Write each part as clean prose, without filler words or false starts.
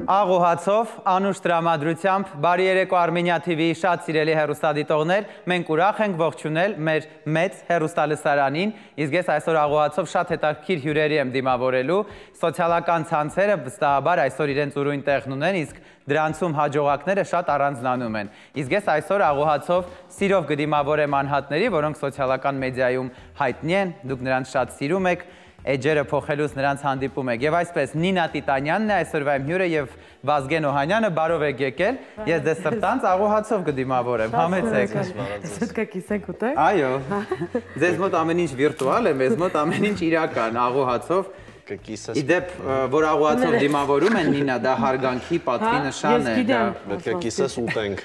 Աղոհացով, անուշ տրամադրությամբ, բարի երեկո Armenia TV-ի շատ սիրելի հեռուստադիտողներ, մենք ուրախ ենք ողջունել մեր մեծ հեռուստալսարանին, իսկ ես այսօր աղոհացով շատ հետաքրքիր հյուրերի եմ դիմավորելու, սոցիալական ցանցերը վստահաբար այսօր իրենց ուրույն տեղն ունեն, իսկ դրանցում հաջողակները շատ առանձնանում են։ Իսկ ես այսօր աղոհացով սիրով կդիմավորեմ անհատների, որոնք սոցիալական մեդիայում հայտնի են, դուք նրանց շատ սիրում եք, էջերը փոխելուց նրանց հանդիպում եք։ Եվ այսպես Նինա Տիտանյանն է այսօրվա իմ հյուրը եւ Վազգեն Օհանյանը, բարով եք եկել։ Ես դες սրտանց աղոհացով կդիմավորեմ։ Համեցեք։ Պետք է կիսենք ուտենք։ Այո։ Ձեզ մոտ ամեն ինչ վիրտուալ է, մեզ մոտ ամեն ինչ իրական, աղոհացով։ Իդեպ, որ աղոհացով դիմավորում են Նինա, դա հարգանքի պատվի նշան է։ Պետք է կիսես ուտենք։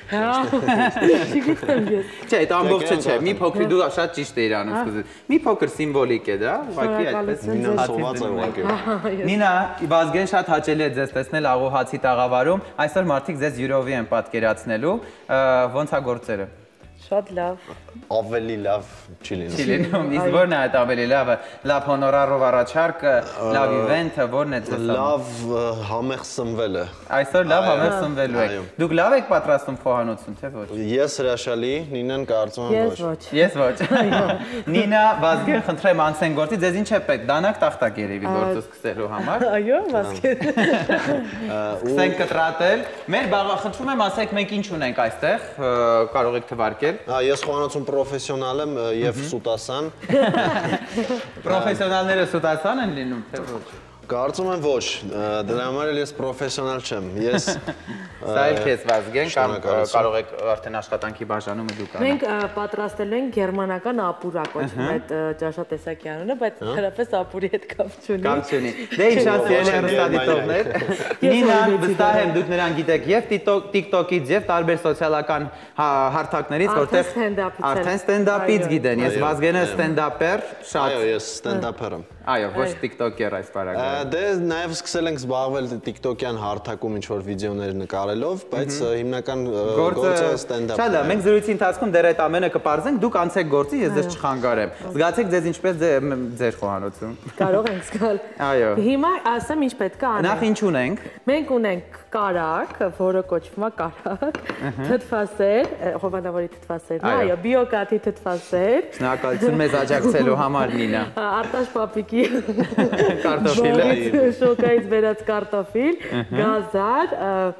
Չգիտեմ ես։ Չէ, այդ ամբողջը չէ, մի փոքր դու շատ ճիշտ է իրանով սկսել։ Մի փոքր սիմվոլիկ է դա, ուղղակի այդպես Նինան սոված է ուղղակի։ Նինա, Վազգեն շատ հաճելի է ձեզ տեսնել աղոհացի տաղավարում, այսօր մարդիկ ձեզ յուրովի են պատկերացնելու, ոնց է գործերը։ Շատ լավ։ Ավելի լավ չի լինում։ Չի լինում, իսկ ո՞րն է այդ ավելի լավը, լավ հոնորարով առաջարկը, լավ իվենթը, ո՞րն է ձեզ։ Լավ համեղ սնվելը։ Այսօր լավ համեղ սնվելու եք։ Դուք լավ եք պատրաստում խոհանոցում, թե ոչ։ Ես հրաշալի, Նինան կարծում եմ ոչ։ Ես ոչ։ Նինա, Վազգեն, խնդրեմ անցենք գործի, ձեզ ինչ է պետք, դանակ տախտակ երևի գործը սկսելու համար։ Այո, Վազգեն։ Սկսենք կտրատել։ Մեր բաղա, խնդրում եմ ասեք, մենք ինչ ունենք այստեղ, կարող եք թվարկել։ Ես խոհանոցում պրոֆեսիոնալ եմ եւ սուտասան։ Պրոֆեսիոնալները սուտասան են լինում, թե ոչ։ Կարծում եմ ոչ, դրա համար էլ ես պրոֆեսիոնալ չեմ։ Ես Սա էլ քեզ Վազգեն կամ կարող եք արդեն աշխատանքի բաժանումը դուք անեք։ Մենք պատրաստելու ենք գերմանական ապուրա կոչվում այդ ճաշատեսակի անունը, բայց հերապես ապուրի հետ կապ չունի։ Կապ չունի։ Դե ինչ ասել են հեռուստադիտողներ։ Նինան, վստահ եմ դուք նրան գիտեք եւ TikTok-ից եւ տարբեր սոցիալական հարթակներից, որտեղ արդեն ստենդափից գիտեն։ Ես Վազգենը ստենդափեր շատ։ Այո, ես ստենդափեր եմ։ Այո, ոչ TikToker այս բարակը։ Դե նաև սկսել ենք զբաղվել TikTok-յան հարթակում ինչ-որ վիդեոներ նկարելով, բայց հիմնական գործը ստենդափ է։ Շատ լավ, մենք զրույցի ընթացքում դեռ այդ ամենը կպարզենք, դուք անցեք գործի, ես ձեզ չխանգարեմ։ Զգացեք ձեզ ինչպես ձեր խոհանոցում։ Կարող ենք զգալ։ Այո։ Հիմա ասեմ ինչ պետք է անենք։ Նախ ինչ ունենք։ Մենք ունենք կարակ, որը կոչվում է կարակ, թթվասեր, հովանավորի թթվասերն է, այո, բիոկաթի թթվասեր։ Շնորհակալություն մեզ աջակցելու համար Նինա։ Արտաշ պապիկի Կարտոֆիլը, շոկայից վերած կարտոֆիլ, գազար,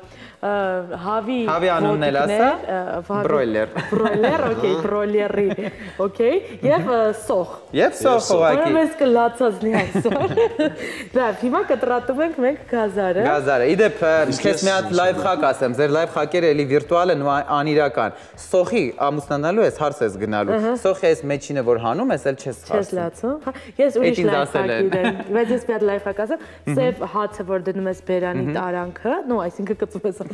հավի անունն էլ ասա, բրոյլեր, օքեյ, բրոյլերի, օքեյ, եւ սոխ։ Եվ սոխ ուղղակի։ Որը մեզ կլացածնի այսօր։ Լավ, հիմա կտրատում ենք մենք գազարը։ Գազարը, իդեպ քեզ մի հատ լայվ խակ ասեմ, ձեր լայվ խակերը էլի վիրտուալ են ու անիրական։ Սոխի ամուսնանալու ես հարց ես գնալու։ Սոխի այս մեջինը որ հանում ես, էլ չես Չես լացում։ Ես ուրիշ լայվ խակ իրեն, բայց ես մի հատ լայվ խակ ասեմ, սև հացը որ դնում ես բերանի տարանքը, նո, այսինքն կծում ես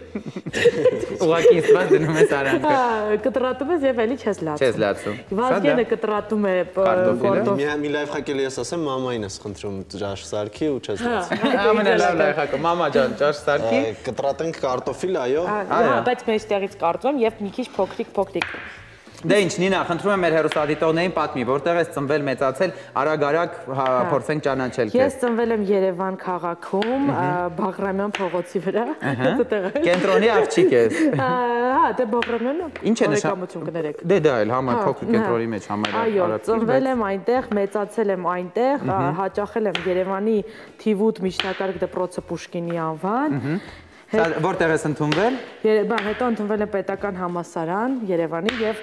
Ուղղակի ինձ դնում ես արանքը։ Կտրատում ես եւ էլի չես լացում։ Չես լացում։ Վազգենը կտրատում է կարտոֆիլը։ Մի լայվ խակ էլ ես ասեմ, մամային ես խնդրում ճաշ սարքի ու չես լացում։ Ամենալավ լայվ խակը, մամա ջան, ճաշ սարքի։ Կտրատենք կարտոֆիլ, այո։ Բայց մեջտեղից կարծում եւ մի քիչ փոքրիկ։ Դե ինչ, Նինա, խնդրում եմ մեր հեռուստադիտողներին պատմի, որտեղ ես ծնվել, մեծացել, արագ-արագ փորձենք ճանաչել քեզ։ Ես ծնվել եմ Երևան քաղաքում, Բաղրամյան փողոցի վրա։ Կենտրոնի աղջիկ ես։ Հա, դե Բաղրամյանը։ Ինչ է նշանակություն կներեք։ Դե դա էլ համար փոքր կենտրոնի մեջ համար է։ Այո, ծնվել եմ այնտեղ, մեծացել եմ այնտեղ, հաճախել եմ Երևանի Թիվուտ միջնակարգ դպրոցը Պուշկինի անվան։ Որտեղ ես ընդունվել։ Հետո ընդունվել եմ պետական համալսարան Երևանի եւ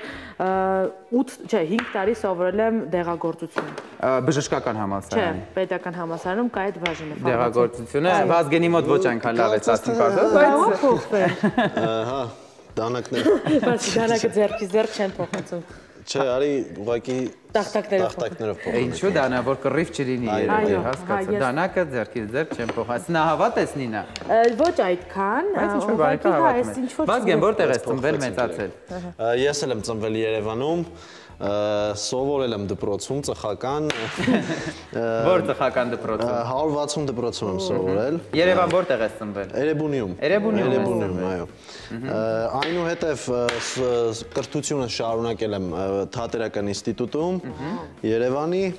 5 տարի սովորել եմ դեղագործություն։ Բժշկական համալսարան։ Չէ, պետական համալսարանում կա այդ բաժինը։ Դեղագործությունը Վազգենի մոտ ոչ այնքան լավ է ասում կարծես, բայց Հա, դանակներ։ Բայց դանակը ձեռք չեն փոխեցում։ Չէ, արի ուղղակի տախտակներով փոխ։ Ինչու դանա, որ կռիվ չլինի երևի, հասկացա։ Դանակը ձեռքից ձեռք չեն փոխած։ Սնահավատ ես Նինա։ Ոչ այդքան, Վազգեն, որտեղ ես ծնվել, մեծացել։ Ես էլ եմ ծնվել Երևանում, սովորել եմ դպրոցում ծխական։ Որ ծխական դպրոցում։ 160 դպրոցում եմ սովորել։ Երևան որտեղ ես ծնվել։ Էրեբունիում։ Էրեբունիում, այո։ Այնուհետև կրթությունը շարունակել եմ Թատերական ինստիտուտում Երևանի։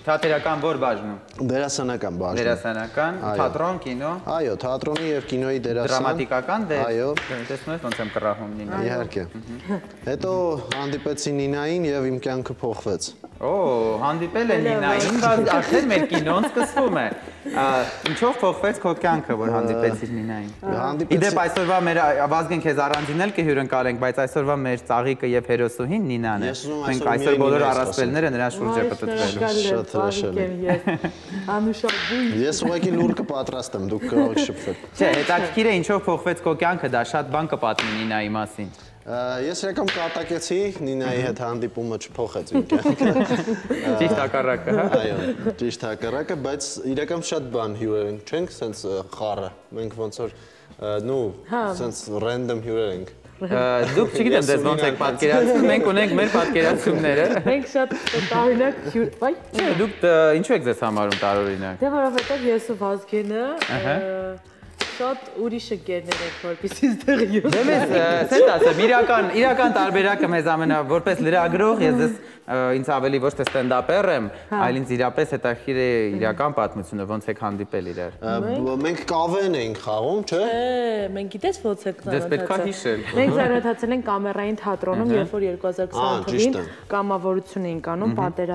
Թատերական որ բաժնում։ Դերասանական բաժնում։ Դերասանական, թատրոն, կինո։ Այո, թատրոնի եւ կինոյի դերասան։ Դրամատիկական դեր։ Այո։ Տեսնում ես ոնց եմ կռահում Նինա։ Իհարկե։ Հետո հանդիպեցի Նինային եւ իմ կյանքը փոխվեց։ Օ, հանդիպել է Նինային, բայց արդեն մեր կինոն սկսվում է։ Ինչով փոխվեց քո կյանքը, որ հանդիպեցիր Նինային։ Իդեպ այսօրվա մեր Վազգեն քեզ առանձին էլ կհյուրընկալենք, բայց այսօրվա մեր ծաղիկը եւ հերոսուհին Նինան է։ Մենք այսօր բոլոր առասպելները նրա շուրջ է պտտվելու։ Շատ հրաշալի։ Անուշաբույն։ Ես ուղղակի լուր կպատրաստեմ, դուք կարող եք շփվել։ Չէ, հետաքրքիր է ինչով փոխվեց քո կյանքը, դա շատ բան կպատմի Նինայի մասին։ Ես իրական կատակեցի, Նինայի հետ հանդիպումը չփոխեց իմ կյանքը։ Ճիշտ հակառակը, հա։ Այո, ճիշտ հակառակը, բայց իրական շատ բան հյուրեր ենք, չենք սենց խառը։ Մենք ոնց որ սենց random հյուրեր ենք։ Դուք չգիտեմ դες ոնց եք պատկերացնում, մենք ունենք մեր պատկերացումները։ Մենք շատ տարօրինակ վայ։ Չէ, դուք ինչու եք ձեզ համարում տարօրինակ։ Դե որովհետև ես ու Վազգենը շատ ուրիշ ընկերներ ենք, որպեսզի այդտեղ յուր։ Դե մեզ սենց ասեմ, իրական տարբերակը մեզ որպես լրագրող ես դες ինձ ավելի ոչ թե ստենդափեր եմ, այլ ինձ իրապես հետաքրքիր է իրական պատմությունը, ոնց եք հանդիպել իրար։ Մենք կավեն էինք խաղում, չէ՞։ Մենք գիտես ոնց եք Դες պետք է հիշել։ Մենք ծանոթացել ենք Կամերային թատրոնում, երբ որ 2020 թվականին կամավորություն էինք անում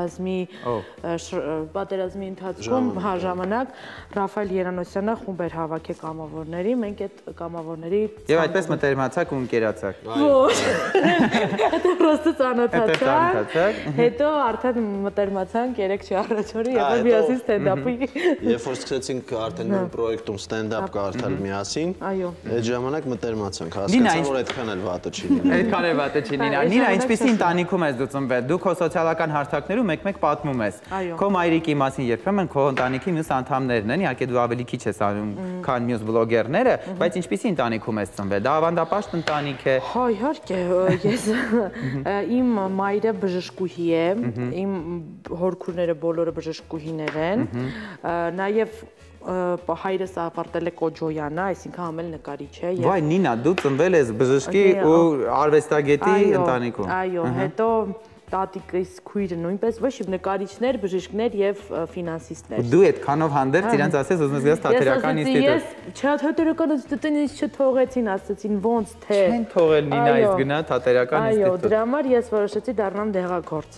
պատերազմի ընթացքում ժամանակ Ռաֆայել Երանոսյանը խումբ էր հավաքել կամավորների, մենք այդ կամավորների Եվ այդպես մտերմացաք ու ընկերացաք։ Ոչ։ Հետո պրոստը ծանոթացանք։ Հետո արդեն մտերմացանք 3-4 օրը եւ միասին ստենդափի։ Երբ որ սկսեցինք արդեն նույն պրոյեկտում ստենդափ կարդալ միասին, այդ ժամանակ մտերմացանք, հասկացա, որ այդքան էլ վատը չի լինի։ Այդքան էլ վատը չի լինի։ Նինա, ինչպեսի ընտանիքում ես դու ծնվել։ Դու քո սոցիալական հարթակներում մեկ-մեկ պատմում ես։ Քո մայրիկի մասին երբեմն քո ընտանիքի մյուս անդամներն են, իհարկե դու ավելի քիչ ես անում, քան մյուս բլոգերները, բայց ինչպեսի ընտանիքում ես ծնվել։ Դա ավանդապաշտ ընտանիք է։ Հա, իհարկե, ես իմ մայրը բժշկուհի է, իմ հորքուրները բոլորը բժշկուհիներ են, նաև հայրս ավարտել է Կոջոյանը, այսինքն համել նկարիչ է։ Վայ, Նինա, դու ծնվել ես բժշկի ու արվեստագետի ընտանիքում։ Այո, հետո տատիկիս քույրը նույնպես ոչ նկարիչներ, բժիշկներ եւ ֆինանսիստներ։ Դու այդքանով հանդերձ իրանց ասես ուզում ես թատերական ինստիտուտ։ Ես թատերական ինստիտուտին ինձ չթողեցին, ասացին ոնց թե։ Չեն թողել Նինա իս գնա թատերական ինստիտուտ։ Այո, դրա համար ես որոշեցի դառնամ դեղագործ։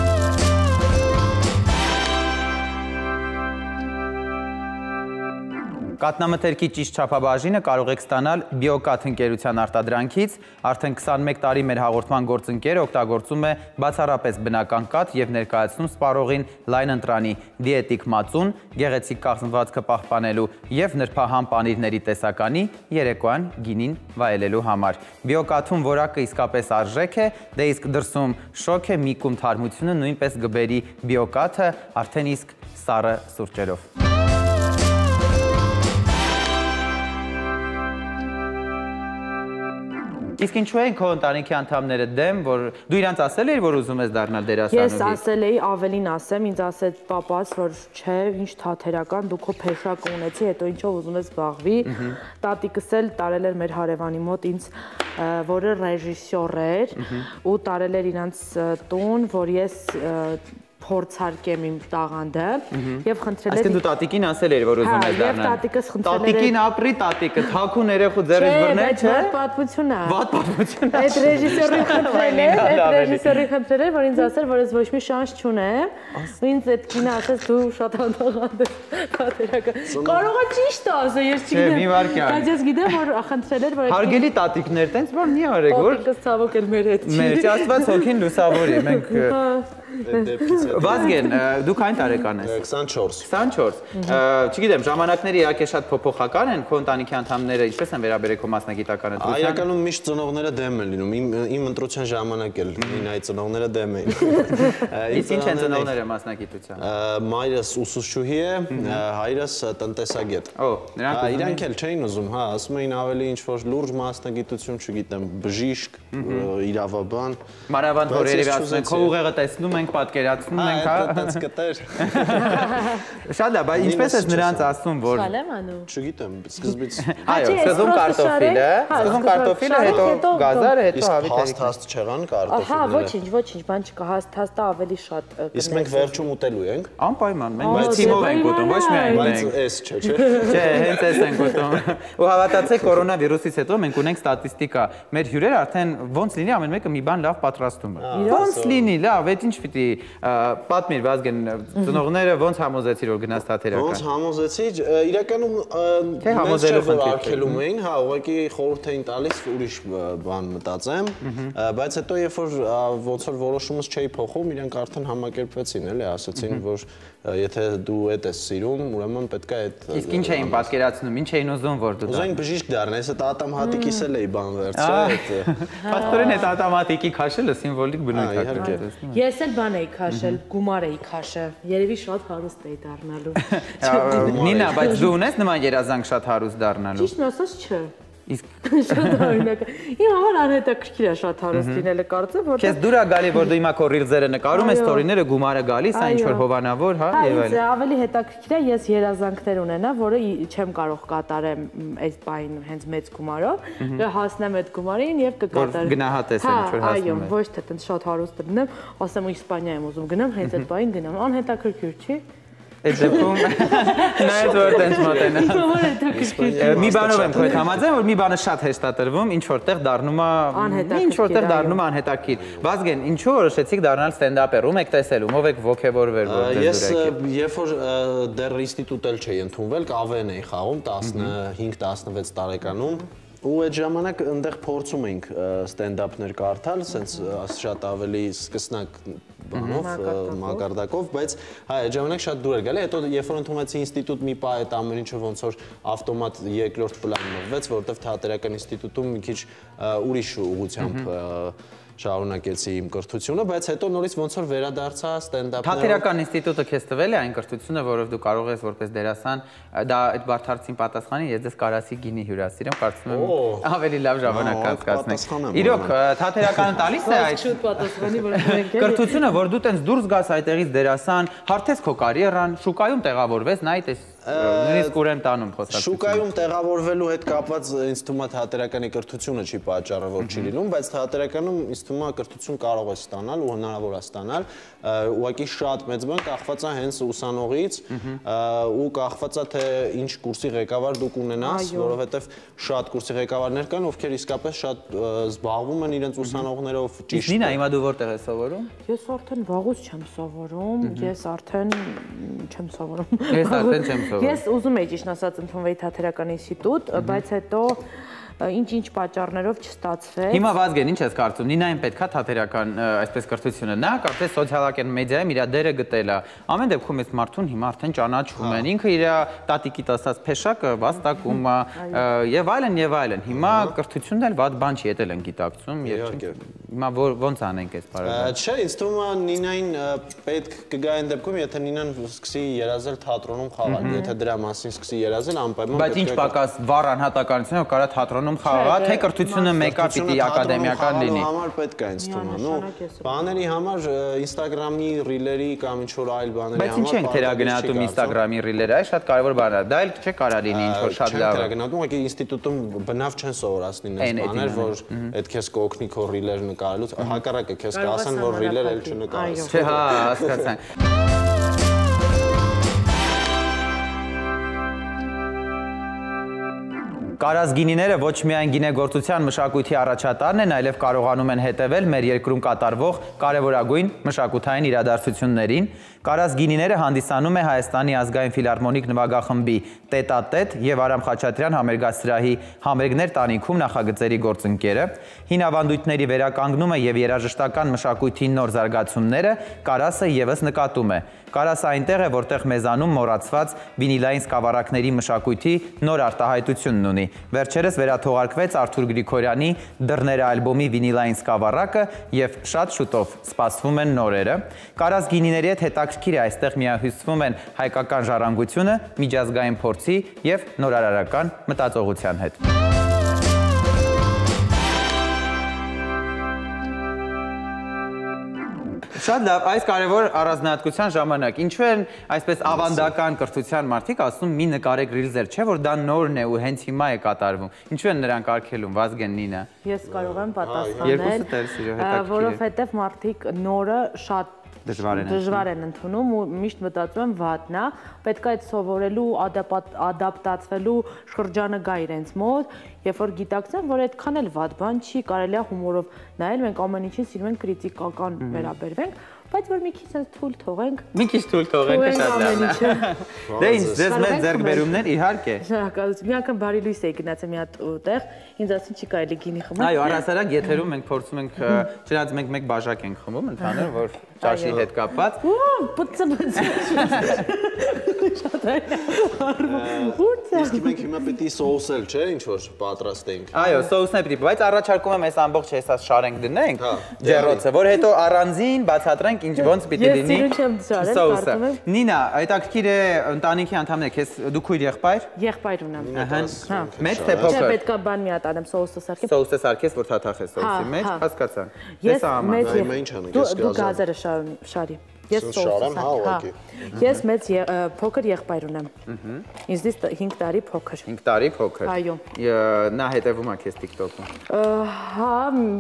Կատնամթերքի ճիշտ չափաբաժինը կարող եք ստանալ Բիոկաթ ընկերության արտադրանքից, արդեն 21 տարի մեր հաղորդման գործընկերը օգտագործում է բացառապես բնական կաթ եւ ներկայացնում սպառողին լայն ընտրանի, դիետիկ մածուն, գեղեցիկ կազմվածքը պահպանելու եւ նրբահամ պանիրների տեսականի, երեկոյան գինին վայելելու համար։ Բիոկաթում որակը իսկապես արժեք է, դե իսկ դրսում շոկ է միկում թարմությունը նույնպես գբերի Բիոկաթը արդեն իսկ սառը սուրճերով։ Իսկ ինչու են քո ընտանիքի անդամները դեմ, որ դու իրանց ասել էիր, որ ուզում ես դառնալ դերասանուհի։ Ես ասել էի, ավելին ասեմ, ինձ ասեց պապաս, որ չէ, ինչ թատերական, դու քո փեշակը ունեցի, հետո ինչով ուզում ես զբաղվի։ Տատիկս էլ տարել էր մեր հարևանի մոտ ինձ, որը ռեժիսոր էր, ու տարել էր իրանց տուն, որ ես փորձարկեմ իմ տաղանդը եւ խնդրել էր Այսինքն դու տատիկին ասել էիր, որ ուզում ես դառնալ։ Եվ տատիկս խնդրել էր Տատիկին ապրի տատիկը, թաքուն երեխու ձեռից բռնել, չէ։ Բայց պատմություն է։ Վատ պատմություն է։ Այդ ռեժիսորի խնդրել էր, որ ինձ ասել, որ ես ոչ մի շանս չունեմ։ Ինձ այդ կինը ասեց դու շատ անդաղանդ ես թատերական։ Կարող է ճիշտ ասել, ես չգիտեմ։ Բայց ես գիտեմ, որ խնդրել էր, որ Հարգելի տատիկներ, տենց որ մի արեք, որ տատիկս ցավոք էլ մեր հետ չի։ Մեր Աստված հոգին լուսավորի, մենք Վազգեն, դուք այն տարեկան ես։ 24։ 24։ Չգիտեմ, ժամանակները իհարկե շատ փոփոխական են, քո ընտանիքի անդամները ինչպես են վերաբերել քո մասնագիտական ընտրությանը։ Իրականում միշտ ծնողները դեմ են լինում։ Իմ ընտրության ժամանակ էլ Նինայի ծնողները դեմ էին։ Իսկ ինչ են ծնողները մասնագիտության։ Մայրս ուսուցչուհի է, հայրս տնտեսագետ։ Օ, նրանք իրանք էլ չէին ուզում, հա, ասում էին ավելի ինչ որ լուրջ մասնագիտություն, չգիտեմ, բժիշկ, իրավաբան։ Մանավանդ որ երևի ասում են, քո ուղեղը տեսնում մենք պատկերացնում ենք, հա։ Այդպես կտեր։ Շատ լավ, բայց ինչպես ես նրանց ասում, որ Շալ եմ անում։ Չգիտեմ, սկզբից այո, սկզբում կարտոֆիլը, հետո գազարը, հետո հավիթը։ հաստ չեղան Հա, կարտոֆիլները։ ոչինչ, բան չկա, հաստա ավելի շատ։ Իսկ մենք վերջում ուտելու ենք։ Անպայման, մենք թիմով ենք ուտում, ոչ միայն Բայց մենք։ էս չէ, չէ։ Չէ, հենց էս ենք ուտում։ Ու հավատացեք, կորոնավիրուսից հետո մենք ունենք ստատիստիկա։ Մեր հյուրերը արդեն ոնց լինի ամեն մեկը մի բան լավ պատրաստում է։ Ոնց լինի, լավ, այդ ինչ պիտի պատմիր Վազգեն, ծնողները ոնց համոզեցիր որ գնաս թատերական։ Ոնց համոզեցի, իրականում Թե համոզելու խնդիր արկելում էին, հա, ուղղակի խորհուրդ էին տալիս ուրիշ բան մտածեմ, բայց հետո երբ որ ոնց որ որոշումս չէի փոխում, իրենք արդեն համակերպվեցին, էլի, ասացին, որ եթե դու այդ ես սիրում, ուրեմն պետք է այդ։ Իսկ ինչ էին պատկերացնում, ինչ էին ուզում որ դու։ Ուզեին բժիշկ դառնես, այդ ատամ հատիկիս էլ էի բան վերցրել, այդ։ Պատկերին այդ ատամատիկի քաշելը սիմվոլիկ բնույթ է։ Ես էլ բան էի քաշել, գումար էի քաշել։ Երևի շատ հարուստ էի դառնալու։ Նինա, բայց դու ունես նման երազանք շատ հարուստ դառնալու։ Ճիշտն ասած չէ։ Իսկ Շատ օրինակ։ Իմ համար անհետաքրքիր է շատ հարուստ լինելը, կարծեմ, որտեղ քեզ դուր է գալի որ դու հիմա քո ռիլզերը նկարում ես, ստորիները գումարը գալիս, այն ինչ որ հովանավոր, հա, եւ այլն։ Ավելի հետաքրքիր է, ես երազանքներ ունենա, որը չեմ կարող կատարեմ այդ բային հենց մեծ գումարով, հասնեմ այդ գումարին եւ կկատարեմ։ Գնահատես այն ինչ որ հասնում է։ Այո, ոչ թե տենց շատ հարուստ լինեմ, ասեմ Իսպանիա եմ ուզում գնամ, հենց այդ բային գնամ, անհետաքրքիր չի։ Այդ դեպքում նայած որ տենց մոտենա։ Մի բանով եմ քո հետ համաձայն, որ մի բանը շատ հեշտ է տրվում, ինչ որտեղ դառնում է անհետաքրքիր։ Վազգեն, ինչու որոշեցիք դառնալ ստենդափեր, ում եք տեսել, ումով եք ոգևորվել որ ձեզ Ես դուր եկեք։ երբ որ դեռ ինստիտուտ էլ չէի ընդունվել, կավեն էի խաղում 15-16 տարեկանում ու այդ ժամանակ այնտեղ փորձում էինք ստենդափներ կարդալ, ասենց շատ ավելի սկսնակ բանով, մակարդակով, բայց հա այդ ժամանակ շատ դուր էր գալի, հետո երբ որ ընդունվեցի ինստիտուտ մի պահ այդ ամեն ինչը ոնց որ ավտոմատ երկրորդ պլան մղվեց, որովհետև թատերական ինստիտուտում մի քիչ ուրիշ ուղղությամբ շարունակեցի իմ կրթությունը, բայց հետո նորից ոնց որ վերադարձա ստենդափներով։ Թատերական ինստիտուտը քեզ տվել է այն կրթությունը, որով դու կարող ես որպես դերասան, դա այդ բարդարցին պատասխանի, ես ձեզ կարասի գինի հյուրասիրեմ, կարծում եմ ավելի լավ ժամանակ կացնենք։ Իրոք թատերականը տալիս է այդ շուտ պատասխանի, որ մենք կրթությունը, որ դու տենց դուրս գաս այդտեղից դերասան, հարթես քո կարիերան, շուկայում տեղավորվես, նայ տես նույնիսկ ուրեմ տանում խոսակցություն։ Շուկայում տեղավորվելու հետ կապված ինձ թվում է թատերականի կրթությունը չի պատճառը, որ չի լինում, բայց թատերականում ինձ թվում է կրթություն կարող է ստանալ ու հնարավոր է ստանալ, ուղղակի շատ մեծ բան կախված է հենց ուսանողից ու կախված է թե ինչ կուրսի ղեկավար դուք ունենաս, որովհետև շատ կուրսի ղեկավարներ կան, ովքեր իսկապես շատ զբաղվում են իրենց ուսանողներով ճիշտ։ Նինա, հիմա դու որտեղ ես սովորում։ Ես արդեն վաղուց չեմ սովորում, ես արդեն չեմ սովորում։ Ես արդեն չեմ սովորում։ Ես ուզում եի ճիշտ ասած ընդունվեի թատերական ինստիտուտ, բայց հետո ինչ-ինչ պատճառներով չստացվեց։ Հիմա Վազգեն, ինչ ես կարծում, Նինային պետքա թատերական այսպես կրթությունը, նա կարծես սոցիալական մեդիայում իր դերը գտել է։ Ամեն դեպքում այս մարդուն հիմա արդեն ճանաչում են, ինքը իր տատիկի տասած փեշակը վաստակում է եւ այլն։ Հիմա կրթությունն էլ վատ բան չի, ետել են գիտակցում եւ հիմա ոնց անենք այս բառը։ Չէ, ինձ թվում է Նինային պետք կգա այն դեպքում, եթե Նինան սկսի երազել թատրոնում խաղալ, եթե դրա մասին սկսի երազել, անպայման բայց ինչ պակաս վառ անհատականությունը կարա թատրոնում խաղա, թե կրթությունը մեկա պիտի ակադեմիական լինի։ Համար պետք է ինձ թվում է, նո բաների համար Instagram-ի ռիլերի կամ ինչ որ այլ բաների համար։ Բայց ինչ ենք թերագնահատում Instagram-ի ռիլերը, այ շատ կարևոր բան է։ Դա էլ չէ կարա լինի ինչ որ շատ լավ։ Չեն թերագնահատում, ուղղակի ինստիտուտում բնավ չեն սովորացնի այս բաներ, որ այդ քեզ կօգնի քո ռիլեր նկարելուց, հակառակը քեզ կասեն, որ ռիլեր էլ չնկարես։ Չէ, հա, հասկացանք։ Կարաս գինիները ոչ միայն գինեգործության մշակույթի առաջատարն են, այլև կարողանում են հետևել մեր երկրում կատարվող կարևորագույն մշակութային իրադարձություններին։ Կարաս գինիները հանդիսանում է Հայաստանի ազգային ֆիլհարմոնիկ նվագախմբի Տետատետ եւ Արամ Խաչատրյան համերգասրահի համերգներ տանիքում նախագծերի գործընկերը։ Հին ավանդույթների վերականգնումը եւ երաժշտական մշակույթի նոր զարգացումները Կարասը եւս նկատում է։ Կարասը այնտեղ է, որտեղ մեզանում մոռացված վինիլային սկավառակների մշակույթի նոր արտահայտությունն ունի։ Վերջերս վերաթողարկվեց Արթուր Գրիգորյանի «Դռները» ալբոմի վինիլային սկավառակը եւ շատ շուտով սպասվում են նորերը։ Կարաս գինիների հետ հետաքրքիր է այստեղ միահյուսվում են հայկական ժառանգությունը, միջազգային փորձի եւ նորարարական մտածողության հետ։ Շատ լավ, այս կարևոր առանձնահատկության ժամանակ։ Ինչու են այսպես ավանդական կրթության մարդիկ ասում մի նկարեք ռիլզեր, չէ՞ որ դա նորն է ու հենց հիմա է կատարվում։ Ինչու են նրանք արգելում, Վազգեն, Նինա։ Ես կարող եմ պատասխանել, որովհետև մարդիկ նորը շատ դժվար են ընդունում ու միշտ մտածում եմ վատն է, պետք է այդ սովորելու, ադապտացվելու շրջանը գա իրենց մոտ, երբ որ գիտակցեն, որ այդքան էլ վատ բան չի, կարելի է հումորով նայել, մենք ամեն ինչին սիրում ենք կրիտիկական վերաբերվենք, բայց որ մի քիչ թույլ թողենք։ Մի քիչ թույլ թողենք, շատ լավ է։ Դե ինչ, ձեզ մեծ ձեռքբերումներ իհարկե։ Շնորհակալություն։ Մի անգամ բարի լույս էի գնացել մի հատ տեղ, ինձ ասին չի կարելի գինի խմել։ Այո, առասարակ եթերում մենք փորձում ենք, չնայած մենք մեկ բաժակ ենք խմում, ընդհանուր որ ճաշի հետ կապված։ Իսկ մենք հիմա պետք է սոուսել, չէ՞, ինչ որ պատրաստենք։ Այո, սոուսն է պետք է, բայց առաջարկում եմ այս ամբողջ հեսած շարենք դնենք ջեռոցը, որ հետո առանձին բացատրենք ինչ ոնց պիտի լինի սոուսը։ Նինա, հետաքրքիր է ընտանիքի անդամներ, քեզ դու քույր եղբայր։ Եղբայր ունեմ։ Մեծ թե փոքր։ Չէ, պետք է բան մի հատ անեմ սոուսը սարքեմ։ Սոուսը սարքես, որ թաթախես սոուսի մեջ, հասկացա։ Ես մեծ ինչ անենք, դու գազերը շարի։ Ես շարեմ, հա, ուղղակի։ Ես մեծ փոքր եղբայր ունեմ։ Ինձ 5 տարի փոքր։ 5 տարի փոքր։ Այո։ Նա հետևում է քեզ TikTok-ում։ Հա,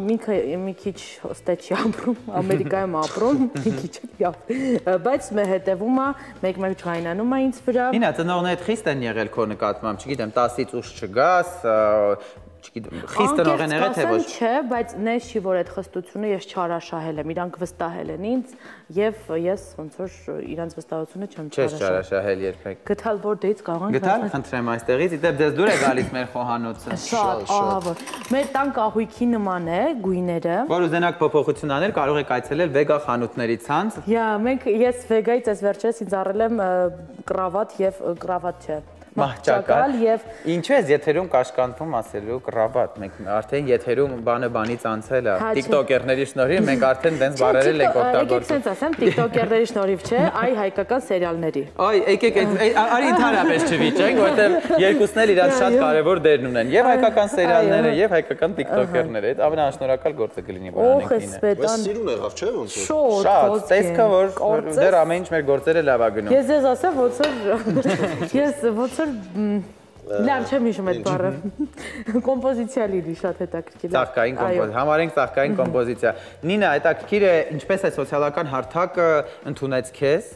մի քիչ ոստե չի ապրում, Ամերիկայում ապրում, մի քիչ լավ։ Բայց հետևում է, մեկ-մեկ ջայնանում է ինձ վրա։ Նինա, ծնողներդ խիստ են եղել քո նկատմամբ, չգիտեմ, 10-ից ուշ չգաս, չգիտեմ, խիստ տնօրեն եղել թե ոչ։ Չէ, բայց նես չի որ այդ խստությունը ես չարաշահել եմ, իրանք վստահել են ինձ եւ ես ոնց որ իրանց վստահությունը չեմ չարաշահել։ Չես չարաշահել երբեք։ Գտալ որ դից կարող ենք գտալ, խնդրեմ այստեղից, իդեպ դες դուր է գալիս մեր խոհանոցը։ Շատ, ահավոր։ Մեր տան կահույքի նման է գույները։ Որ ուզենաք փոփոխություն անել, կարող եք այցելել Vega խանութների ցանց։ Ես Vega-ից այս վերջերս ինձ առել եմ կրավատ եւ կրավատ չէ։ Մահճակալ եւ ինչու է եթերում կաշկանդվում ասելու կրավատ, մենք արդեն եթերում բանը բանից անցել է, TikToker-ների շնորհիվ մենք արդեն դենց բարերել ենք օգտագործում։ Եկեք sense ասեմ, TikToker-ների շնորհիվ չէ, այ հայկական սերիալների։ Այ եկեք արի ընդհանրապես չվիճենք, որովհետեւ երկուսն էլ իրար շատ կարեւոր դերն ունեն, եւ հայկական սերիալները, եւ հայկական TikToker-ները, այդ ամենաշնորհակալ գործը կլինի որ անենք ինը։ Բայց սիրուն եղավ, չէ՞ ոնց որ։ Շատ, տեսքը որ դեռ ամեն ինչ մեր գործերը լավ է գնում։ Ես ասեմ ոնց որ ես ոնց լավ չեմ հիշում այդ բառը։ Կոմպոզիցիա լինի շատ հետաքրքիր։ Ծաղկային կոմպոզիցիա, համարենք ծաղկային կոմպոզիցիա։ Նինա, հետաքրքիր է ինչպես է սոցիալական հարթակը ընդունեց քեզ,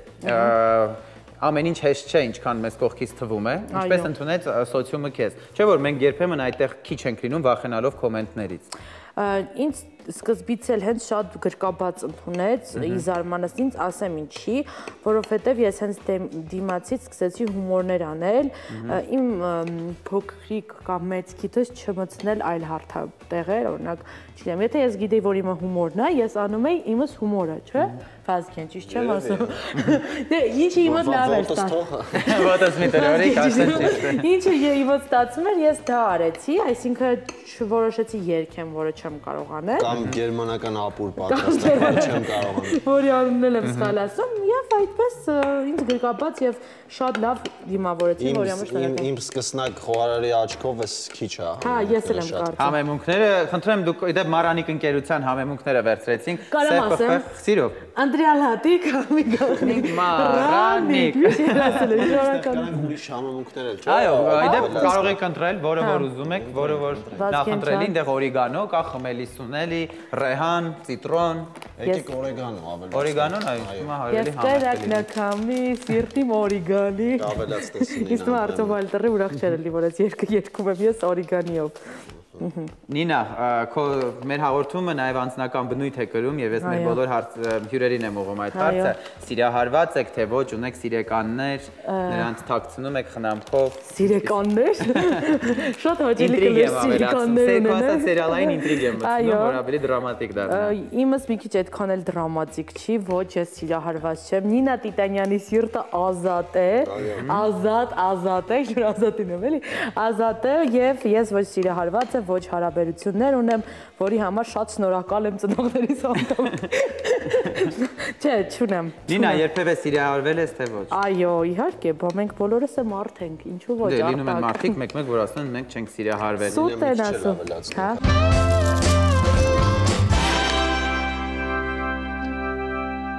ամեն ինչ հեշտ չէ, ինչքան մեզ կողքից թվում է, ինչպես ընդունեց սոցիումը քեզ։ Չէ՞ որ մենք երբեմն այդտեղ քիչ ենք լինում վախենալով կոմենտներից։ Ինձ սկզբից էլ հենց շատ գրկաբաց ընդունեց, ի զարմանս ինձ ասեմ ինչի, որովհետև ես հենց դիմացից սկսեցի հումորներ անել, իմ փոքրիկ կամ մեծ քիթս չմտցնել այլ հարթատեղեր, օրինակ, չգիտեմ, եթե ես գիտեի, որ իմը հումորն է, ես անում էի իմս հումորը, չէ՞։ Վազգեն, ճիշտ չեմ ասում։ Դե ինչի իմը լավ էր ստացվում։ Ոտս մի տերորիկ ասեմ ճիշտ է։ Ինչը իմը ստացվում էր, ես դա արեցի, այսինքն չորոշեցի երգեմ, որը չեմ կարող անել։ Կամ գերմանական ապուր պատրաստել, չեմ կարող անել։ Որի անունն եմ սխալ ասում, եւ այդպես ինձ գրկաբաց եւ շատ լավ դիմավորեցի, որի համար շնորհակալ։ Իմ սկսնակ խոհարարի աչքով էս քիչ է։ Հա, ես էլ եմ կարծում։ Համեմունքները, խնդրեմ դուք իդեպ Մարանիկ ընկերության համեմունքները վերցրեցինք։ Կարամ ասեմ։ Սիրով։ Անդրիալատիկ, Ամիգոտնիկ, Մարանիկ։ Ուրիշ համեմունքներ էլ, չէ՞։ Այո, իդեպ կարող եք ընտրել, որը որ ուզում եք, որը որ նախընտրելի, այնտեղ օրիգանո կա, խմելի սունելի, ռեհան, ցիտրոն։ Եկեք օրեգանո ավելի։ Օրիգանոն այո, հիմա հարելի համակարգ։ Ես կերակնակամի, սիրտիմ օրիգանի։ Ավելած տեսնի։ Իսկ Արտո Վալտերը ուրախ չէր լի, որ այս երկը երգում եմ ես օրիգանիով։ Նինա, մեր հաղորդումը նաև անձնական բնույթ է կրում եւ ես մեր բոլոր հյուրերին եմ ուղղում այդ հարցը։ Սիրահարված եք թե ոչ, ունեք սիրեկաններ, նրանց թաքցնում եք խնամքով։ Սիրեկաններ։ Շատ հաճելի կլեր սիրեկաններ ունենալ։ Սերիալային ինտրիգ եմ մտնում, որ ավելի դրամատիկ դառնա։ Իմս մի քիչ այդքան էլ դրամատիկ չի, ոչ ես սիրահարված չեմ։ Նինա Տիտանյանի սիրտը ազատ է, ազատ է, շուտ ազատին եմ էլի։ Ազատ է եւ ես ոչ սիրահարված եմ, ոչ հարաբերություններ ունեմ, որի համար շատ շնորհակալ եմ ծնողներիս անդամ։ Չէ, չունեմ։ Նինա, երբևէ սիրահարվել ես թե ոչ։ Այո, իհարկե, մենք բոլորս է մարդ ենք, ինչու ոչ արտակ։ Դե լինում են մարդիկ մեկ-մեկ, որ ասում են մենք չենք սիրահարվել։ Սուտ են ասում։ Հա։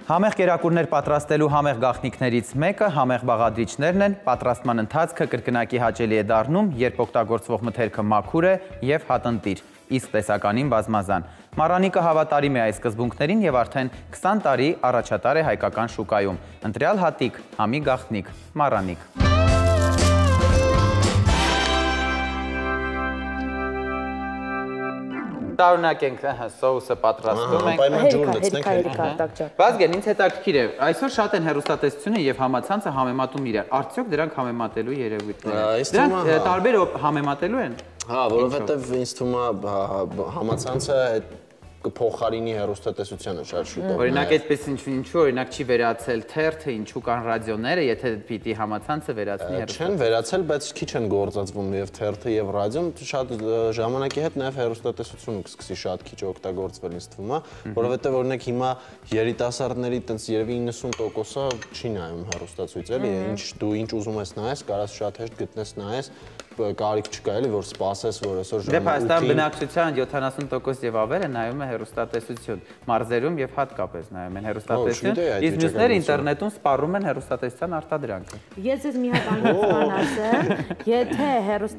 Համեղ կերակուրներ պատրաստելու համեղ գաղտնիքներից մեկը համեղ բաղադրիչներն են, պատրաստման ընթացքը կրկնակի հաճելի է դառնում, երբ օգտագործվող մթերքը մաքուր է և հատնտիր, իսկ տեսականին բազմազան։ Մառանիկը հավատարիմ է այս սկզբունքներին և արդեն 20 տարի առաջատար է հայկական շուկայում։ Ընտրյալ հատիկ, համի գաղտնիք, մառանիկ։ Տարունակենք սոուսը պատրաստում ենք։ Վազգեն, ինձ հետաքրքիր է, այսօր շատ են հեռուստատեսությունը և համացանցը համեմատում իրար, արդյոք դրանք համեմատելու երևույթներ են։ Դրանք տարբեր համեմատելու են։ Հա, որովհետև ինձ թվում է համացանցը կփոխարինի հեռուստատեսությանը շատ շուտով։ Օրինակ այդպես ինչու օրինակ չի վերացել թերթը, ինչու կան ռադիոները, եթե պիտի համացանցը վերացնի հեռուստատեսությունը։ Չեն վերացել, բայց քիչ են գործածվում եւ թերթը եւ ռադիոն, շատ ժամանակի հետ նաեւ հեռուստատեսությունը կսկսի շատ քիչ օգտագործվել ինձ թվում է, որովհետեւ օրինակ հիմա երիտասարդների տենց երևի 90%-ը չի նայում հեռուստացույց, էլի, դու ինչ ուզում ես նայես, կարաս շատ հեշտ գտնես նայես, կարիք չկա էլի, որ սպասես, որ այսօր ժամը 8-ին։ Դե Հայաստան բնակչության 70% եւ ավերը նայում է հեռուստատեսություն, մարզերում եւ հատկապես նայում են հեռուստատեսություն, իսկ մյուսները ինտերնետում սպառում են հեռուստատեսության արտադրանքը։ Ես ես մի հատ այնպես բան ասեմ, եթե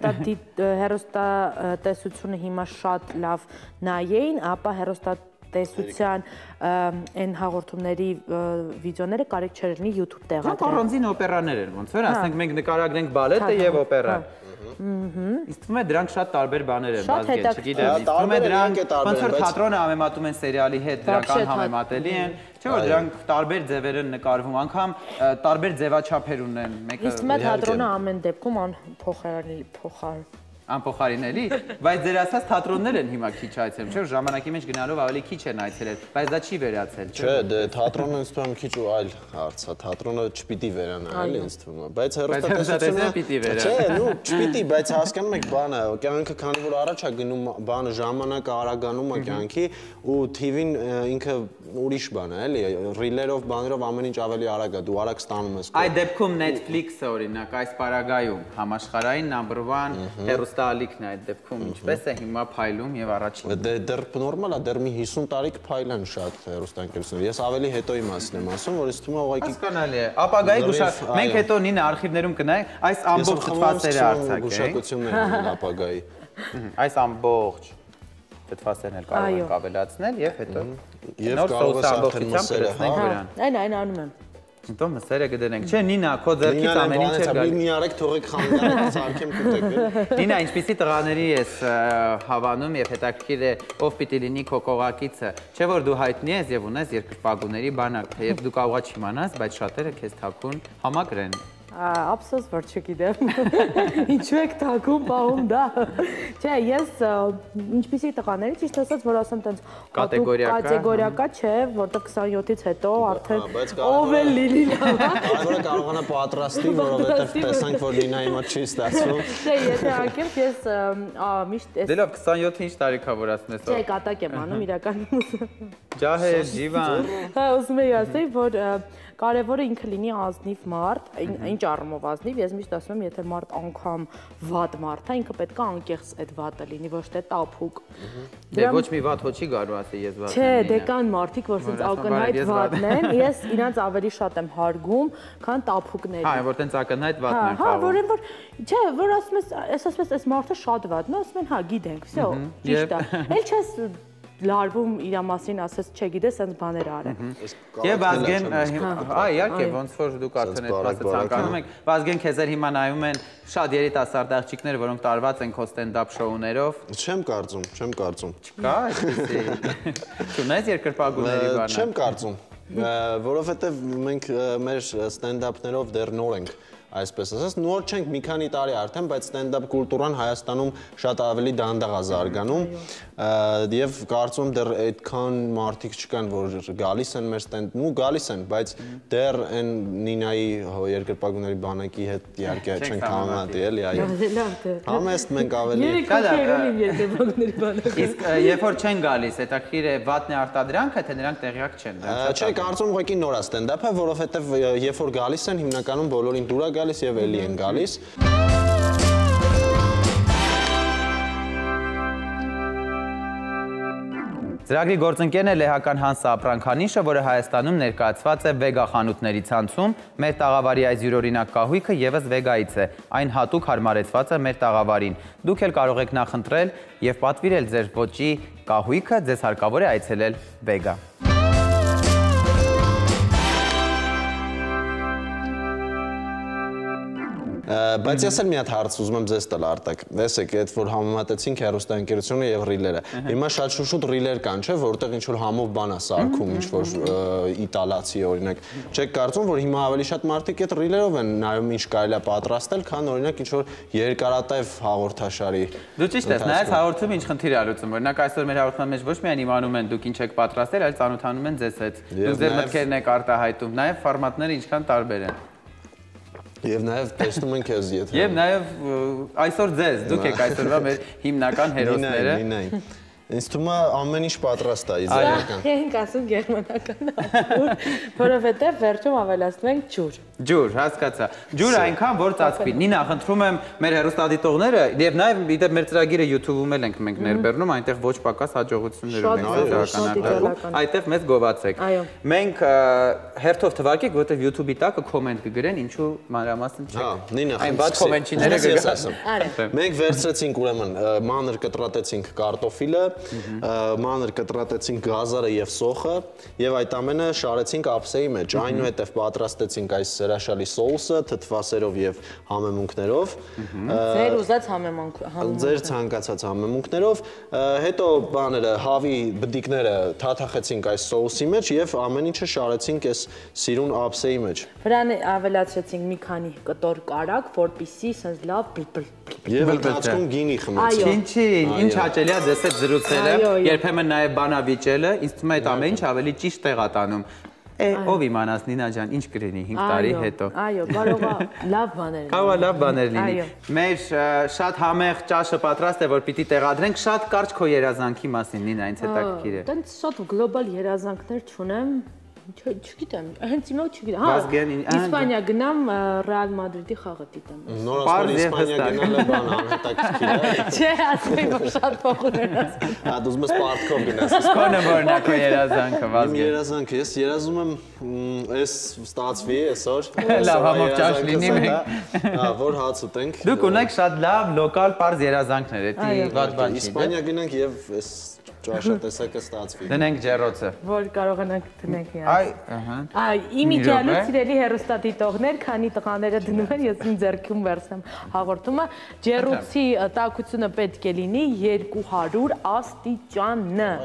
հեռուստատեսությունը հիմա շատ լավ նայեին, ապա հեռուստատեսության այն հաղորդումների վիդեոները կարիք չէր լինի YouTube տեղադրել։ Դրանք առանձին օպերաներ են, ոնց որ ասենք մենք նկարագրենք բալետը եւ օպերան։ Իսկ թվում է դրանք շատ տարբեր բաներ են, բազգեն, չգիտեմ, թվում է դրանք ոնց որ թատրոնը համեմատում են սերիալի հետ, դրական համեմատելի են, չէ՞ որ դրանք տարբեր ձևեր են նկարվում, անգամ տարբեր ձևաչափեր ունեն, մեկը իսկ մեր թատրոնը ամեն դեպքում անփոխարինելի, բայց ձեր ասած թատրոններ են հիմա քիչ այցելում, չէ՞ որ ժամանակի մեջ գնալով ավելի քիչ են այցելել, բայց դա չի վերացել, չէ՞։ Չէ, դե թատրոնը ինձ թվում է քիչ ու այլ հարց է, թատրոնը չպիտի վերանա, էլի ինձ թվում է, բայց հեռուստատեսությունը պիտի վերանա։ Չէ, նու չպիտի, բայց հասկանում եք բանը, կյանքը քանի որ առաջ է գնում, բանը ժամանակը արագանում է կյանքի ու TV-ն ինքը ուրիշ բան է, էլի, ռիլերով, բաներով ամեն ինչ ավելի արագ է, դու արագ ստանում ես։ Այդ դեպքում Netflix-ը օրինակ այս պարագայում համաշխարհային number 1 հեռուստաալիքն է այդ դեպքում ինչպես է հիմա փայլում եւ առաջին։ Դեռ նորմալ է, դեռ մի 50 տարի կփայլեն շատ հեռուստաընկերությունները։ Ես ավելի հետոյի մասն եմ ասում, որ ինձ թվում է ուղղակի հասկանալի է։ Ապագայի մենք հետո նինը արխիվներում կնայենք, այս ամբողջ թվացերը արձակենք։ Գուշակություններ են ապագայի։ Այս ամբողջ թվացերն էլ կարող ենք ավելացնել եւ հետո Եվ կարող ես արդեն մսերը, հա։ Այն անում եմ։ Հետո մսերը կդնենք։ Չէ, Նինա, քո ձեռքից ամեն ինչ է գալի։ Մի արեք թողեք խանգարեք, սարքեմ կուտեք։ Նինա, ինչպիսի տղաների ես հավանում եւ հետաքրքիր է ով պիտի լինի քո կողակիցը։ Չէ՞ որ դու հայտնի ես եւ ունես երկրպագուների բանակ, թեև դու կարողա չիմանաս, բայց շատերը քեզ թաքուն համակրեն։ Ափսոս որ չգիտեմ։ Ինչու եք թակում պահում դա։ Չէ, ես ինչպիսի տղաների ճիշտ ասած որ ասեմ տենց կատեգորիակա չէ, որտեղ 27-ից հետո արդեն ով է լինի լավ։ Կարևորը կարողանա պատրաստի, որովհետև տեսանք որ Նինայի մոտ չի ստացվում։ Չէ, եթե անկեղծ ես միշտ Դե լավ 27-ը ինչ տարիքա որ ասում ես։ Չէ, կատակ եմ անում իրականում։ Ջահե, ջիվան։ Հա, ուզում եի ասել, որ կարևորը ինքը լինի ազնիվ մարդ, ինչ առումով ազնիվ, ես միշտ ասում եմ, եթե մարդ անգամ վատ մարդ է, ինքը պետք է անկեղծ այդ վատը լինի, ոչ թե տափուկ։ Դե ոչ մի վատ հոչի գարու ասի ես վատ եմ։ Չէ, դե կան մարդիկ, որ ասենց ակնհայտ վատն են, ես իրանց ավելի շատ եմ հարգում, քան տափուկներին։ Հա, որ տենց ակնհայտ վատն են կարող։ Հա, որին որ չէ, որ ասում ես, ասում ես, այս մարդը շատ վատն է, ասում են, հա, գիտենք, վсё, ճիշտ է։ Էլ չես լարվում իր մասին ասես չգիտես այնց բաներ արել։ Եվ Վազգեն, հա, իհարկե, ոնց որ դուք արդեն այդ մասը ցանկանում եք, Վազգեն քեզ հիմա նայում են շատ երիտասարդ աղջիկներ, որոնք տարված են քո ստենդափ շոուներով։ Չեմ կարծում։ Չկա այդպեսի։ Չունես երկրպագուների բանը։ Չեմ կարծում, որովհետև մենք մեր ստենդափներով դեռ նոր ենք։ Այսպես ասած, նոր չենք մի քանի տարի արդեն, բայց ստենդափ կուլտուրան Հայաստանում շատ ավելի դանդաղ է զարգանում եւ կարծում դեռ այդքան մարդիկ չկան, որ գալիս են մեր ստենդափ, գալիս են, բայց դեռ այն Նինայի երկրպագուների բանակի հետ իհարկե չենք համեմատի, էլի, այո։ Համեստ մենք ավելի երկրպագուների բանակը։ Իսկ երբ որ չեն գալիս, հետաքրքիր է վատն է արտադրանքը, թե նրանք տեղյակ չեն։ Չէ, կարծում ուղղակի նոր է ստենդափը, որովհետեւ երբ որ գալիս են, հիմնականում բոլորին դուր գալիս եւ էլի են գալիս։ Ծրագրի գործընկերն է լեհական Հանսա Ապրանքանիշը, որը Հայաստանում ներկայացված է վեգա խանութների ցանցում։ Մեր տաղավարի այս յուրօրինակ կահույքը եւս վեգայից է։ Այն հատուկ հարմարեցված է մեր տաղավարին։ Դուք էլ կարող եք նախընտրել եւ պատվիրել ձեր ոճի կահույքը, ձեզ հարկավոր է այցելել վեգա։ Բայց ես էլ մի հատ հարց ուզում եմ ձեզ տալ Արտակ։ Տեսեք, այդ որ համեմատեցինք հեռուստաընկերությունը եւ ռիլերը։ Հիմա շատ ռիլեր կան, չէ՞, որտեղ ինչ որ համով բան է սարքում, ինչ որ իտալացի օրինակ։ Չեք կարծում, որ հիմա ավելի շատ մարդիկ այդ ռիլերով են նայում ինչ կարելի է պատրաստել, քան օրինակ ինչ որ երկարատև հաղորդաշարի։ Դու ճիշտ ես, նայած հաղորդումը ինչ խնդիր է լուծում, օրինակ այսօր մեր հաղորդման մեջ ոչ միայն իմանում են դուք ինչ եք պատրաստել, այլ ծանոթանում են ձեզ հետ։ Դուք ձեր մտքերն եք արտահայտում, նաեւ ֆորմատները ինչքան տարբեր են։ Եվ նաև տեսնում ենք քեզ եթե։ Եվ նաև այսօր ձեզ, դուք եք այսօրվա մեր հիմնական հերոսները։ Ինձ թվում է ամեն ինչ պատրաստ է, իդեալական։ Ենք ասում գերմանական ապուր, որովհետև վերջում ավելացնում ենք ջուր։ Ջուր, հասկացա։ Ջուրը այնքան որ ծածկվի։ Նինա, խնդրում եմ մեր հեռուստադիտողները եւ նաև իդեպ մեր ծրագիրը YouTube-ում էլ ենք մենք ներբեռնում, այնտեղ ոչ պակաս հաջողություններ ունենք այդտեղ մեզ գովացեք։ Մենք հերթով թվարկեք, որովհետեւ YouTube-ի տակը կոմենտ կգրեն, ինչու մանրամասն չէ։ Հա, Նինա, այն բաց կոմենտիները կգրեն։ Մենք վերցրեցինք ուրեմն մանր կտրատեցինք կարտոֆիլը, մանր կտրատեցինք գազարը եւ սոխը եւ այդ ամենը շարեցինք ափսեի մեջ, այնուհետեւ պատրաստեցինք այս հրաշալի սոուսը թթվասերով եւ համեմունքներով։ Ձեր ուզած համեմունքներով։ Ձեր ցանկացած համեմունքներով, հետո բաները հավի բդիկները թաթախեցինք այս սոուսի մեջ եւ ամեն ինչը շարեցինք այս սիրուն ափսեի մեջ։ Վրան ավելացրեցինք մի քանի կտոր կարագ, որպեսզի sense լավ եւ ընթացքում գինի խմեցինք։ Ինչի՞, ինչ հաճելի է ձեզ հետ զրուցելը, երբեմն նաեւ բանավիճելը, ինձ թվում է այդ ամեն ինչ ավելի ճիշտ տեղ է տանում։ Ով իմանաս Նինա ջան, ինչ կլինի 5 տարի հետո։ Այո, կարող է լավ բաներ լինի։ Կարող է լավ բաներ լինի։ Մեր շատ համեղ ճաշը պատրաստ է, որ պիտի տեղադրենք, շատ կարճ քո երազանքի մասին Նինա, ինձ հետաքրքիր է։ Տենց շատ գլոբալ երազանքներ չունեմ, չգիտեմ, հենց հիմա չգիտեմ։ Հա, Իսպանիա գնամ Ռեալ Մադրիդի խաղը դիտեմ։ Նորից Իսպանիա գնալը բան անհետաքրքիր է։ Չէ, ասում եմ որ շատ փոխում են ասում։ Հա, դու ուզում ես պարտքով գնաս։ Քոնը որնակ է երազանքը, Վազգեն։ Իմ երազանքը, ես երազում եմ այս ստացվի այսօր։ Լավ, համով ճաշ լինի մենք։ Հա, որ հաց ուտենք։ Դուք ունեք շատ լավ լոկալ պարզ երազանքներ, դա վատ բան չի։ Իսպանիա գնանք եւ այս ճաշատեսակը ստացվի։ Դնենք ջեռոցը։ Որ կարողանանք դնենք իրար։ Այ, ահա։ Այ, իմ իդեալի սիրելի հեռուստադիտողներ, քանի տղաները դնում են, ես իմ ձեռքում վերցնեմ հաղորդումը, ջեռոցի տաքությունը պետք է լինի 200 աստիճան։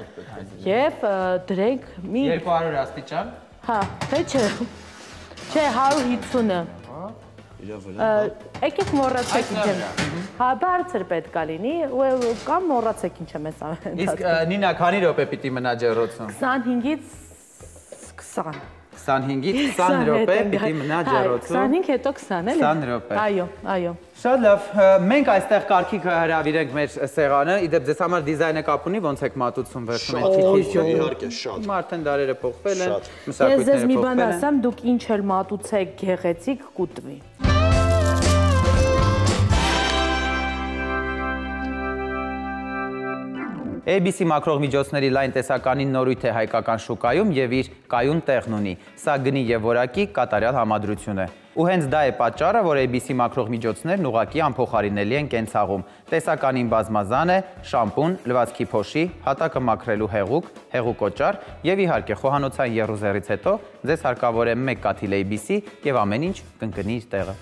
Եվ դրենք մի 200 աստիճան։ Հա, թե չէ։ Չէ, 150-ը։ Եկեք մոռացեք ինչ եմ։ Հա, բարձր պետք է լինի, կամ մոռացեք ինչ եմ ես ամեն։ Իսկ Նինա, քանի րոպե պիտի մնա ջեռոցում։ 25-ից 20։ 25-ից 20 րոպե պիտի մնա ջեռոցում։ 25 հետո 20 էլի։ 20 րոպե։ Այո, այո։ Շատ լավ, մենք այստեղ կարգիք հրավիրենք մեր սեղանը, իդեպ ձեզ համար դիզայնը կապ ունի, ոնց եք մատուցում վերջում Շատ իհարկե, շատ։ Մարդեն դարերը փոխվել են, Ես ձեզ մի բան մսակույթները փոխվել են։ ասեմ, դուք ինչ էլ մատուցեք գեղեցիկ կուտվի։ ABC մակրող միջոցների լայն տեսականին նորույթ է հայկական շուկայում եւ իր կայուն տեղն ունի։ Սա գնի եւ որակի կատարյալ համադրություն է։ Ու հենց դա է պատճառը, որ ABC մակրող միջոցներն ուղղակի անփոխարինելի են կենցաղում։ Տեսականին բազմազան է՝ շամպուն, լվացքի փոշի, հատակը մաքրելու հեղուկ, հեղուկոճար եւ իհարկե խոհանոցային եռուզեռից հետո ձեզ հարկավոր է 1 կաթիլ ABC եւ ամեն ինչ կընկնի իր տեղը։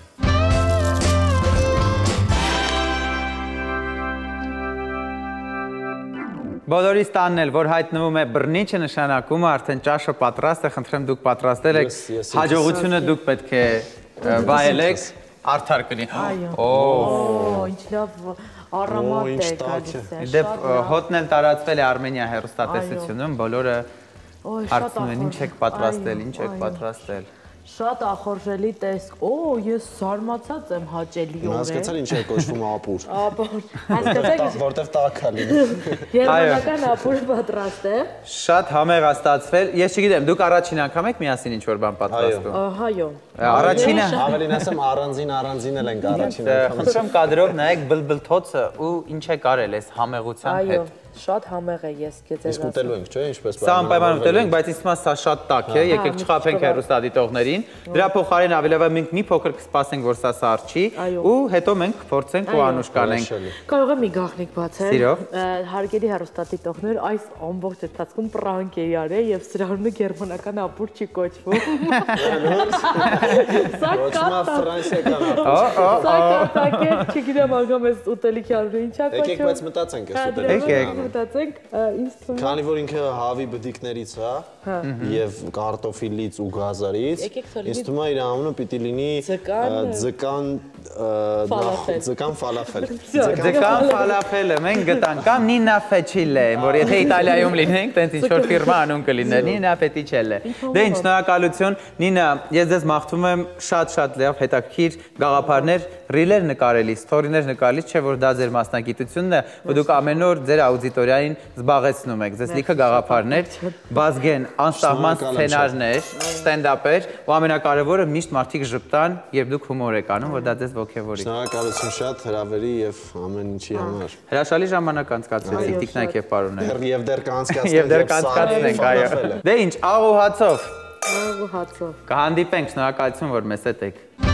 Բոլորիս տանն էլ, որ հայտնվում է բռնիչը, նշանակում է արդեն ճաշը պատրաստ է, խնդրեմ դուք պատրաստել եք, հաջողությունը դուք պետք է վայելեք, արդար կլինի։ Այո։ Ինչ լավ առամատ է գալիս է։ Դեպ հոտն էլ տարածվել է Արմենիա հեռուստատեսությունում, բոլորը հարցնում են ինչ եք պատրաստել, ինչ եք պատրաստել։ Շատ ախորժելի տեսք։ Օ, ես զարմացած եմ հաճելիորեն։ Հասկացա ինչ է կոչվում ապուր։ Ապուր։ Հասկացաք, որտեվ տաք է լինում։ Գերմանական ապուրը պատրաստ է։ Շատ համեղ է ստացվել։ Ես չգիտեմ, դուք առաջին անգամ եք միասին ինչ-որ բան պատրաստում։ Այո։ Առաջինը Ավելին ասեմ առանձին էլ ենք առաջին անգամ։ խնդրեմ կադրով նայեք բլբլթոցը ու ինչ է կարել այս համեղության հետ։ շատ համեղ է ես քեզ Իսկ ուտելու ենք, չէ՞, ինչպես Սա անպայման ուտելու ենք, բայց ինձ թվում է սա շատ տաք է, եկեք չխաբենք հեռուստադիտողներին։ Դրա փոխարեն ավելավա մենք մի փոքր կսպասենք, որ սա սառչի, ու հետո մենք փորձենք ու անուշ կանենք։ Կարող եմ մի գաղտնիք բացել։ Սիրով։ Հարգելի հեռուստադիտողներ, այս ամբողջ ընթացքում պրանկ էի արել եւ սրահունը գերմանական ապուր չի կոչվում։ Սա ֆրանսիական։ Սա կատակ է, չգիտեմ անգամ այս ուտելիքի անունը ինչա կոչվում։ Եկեք բայց մտածենք այս ուտելիքի մտածենք, ինձ թվում է։ Քանի որ ինքը հավի բդիկներից է եւ կարտոֆիլից ու գազարից, ինձ թվում է իր անունը պիտի լինի ձկան ֆալաֆել։ Ձկան ֆալաֆելը մենք գտանք, կամ Նինա Ֆեչիլե, որ եթե Իտալիայում լինենք, տենց ինչ-որ ֆիրմա անուն կլիներ, Նինա Ֆետիչելե։ Դե ինչ, շնորհակալություն, Նինա, ես ձեզ մաղթում եմ շատ լավ հետաքրքիր գաղափարներ, ռիլեր նկարելիս, սթորիներ նկարելիս, չէ որ դա ձեր մասնագիտությունն է, ու դուք ամեն օր ձեր աուդիտորիային զբաղեցնում եք, ձեզ լիքը գաղափարներ, բազգեն, անսահման սցենարներ, ստենդափեր, ու ամենակարևորը միշտ մարդիկ ժպտան, երբ դուք հումոր եք անում, որ դա ձեզ ոգևորի։ Շնորհակալություն շատ հրավերի եւ ամեն ինչի համար։ Հրաշալի ժամանակ անցկացրեցիք տիկնայք եւ պարոններ։ Եվ դեռ կանցկացնենք։ Եվ դեռ կանցկացնենք, այո։ Դե ինչ, աղ ու հացով։ Աղ ու հացով։ Կհանդիպենք, շնորհակալություն, որ մեզ հետ եք։